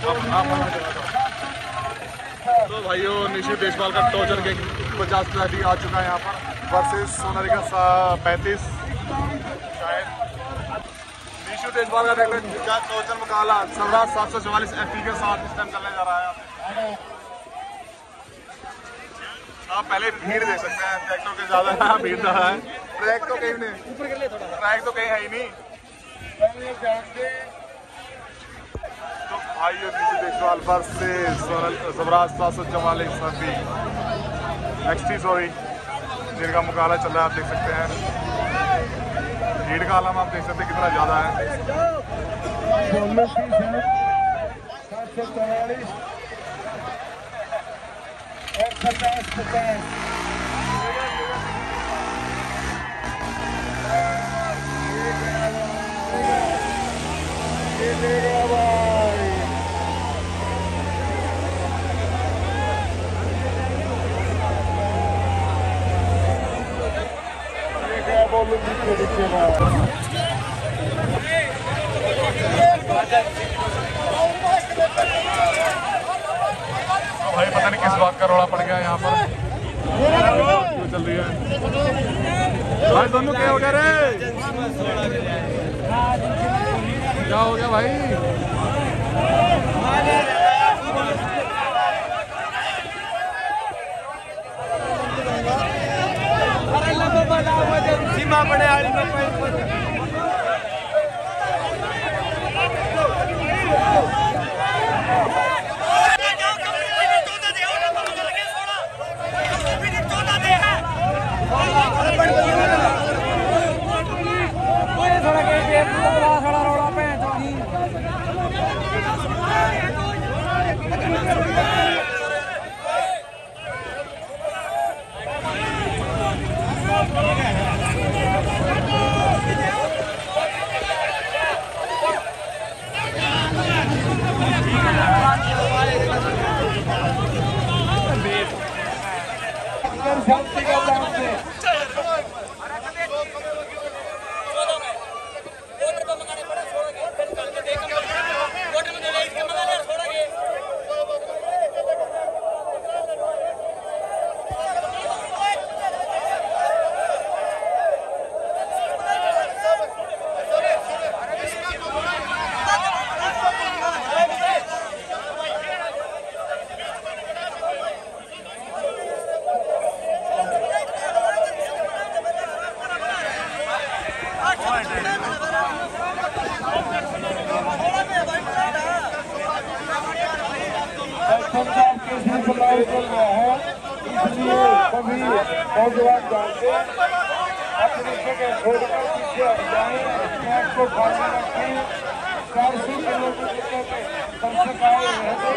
तो भाइयों निशु देशपाल का टोचर के 50 ट्रॉफी आ चुका है यहाँ पर वर्सेस सोनालिका 35 शायद। निशु देशपाल का देख लें क्या टोचर मुकाबला स्वराज 744 FP के साथ इस टाइम चलने जा रहा है। आप पहले भीड़ देख सकते हैं, ट्रैक्टर के ज्यादा भीड़ रहा है। ट्रैक तो कहीं नहीं, ट्रैक तो कहीं है ही नहीं। तो भाइयों Nishu Deshpal versus Swaraj 744 FP XT sorry जिनका मुकाबला चल रहा है। आप देख सकते हैं भीड़ का आलम, आप देख सकते हैं कितना ज्यादा है। भाई पता नहीं किस बात का रोड़ा पड़ गया यहाँ पर, क्यों चल रही है भाई। दोनों क्या हो गया रे, क्या हो गया भाई? सीमा पड़े इसलिए सभी नौजवान जानते अपनी जगह छोड़कर पीछे हट जाएं, अपने आप को खाने रखें। 400 किलोमीटर तक कम से कम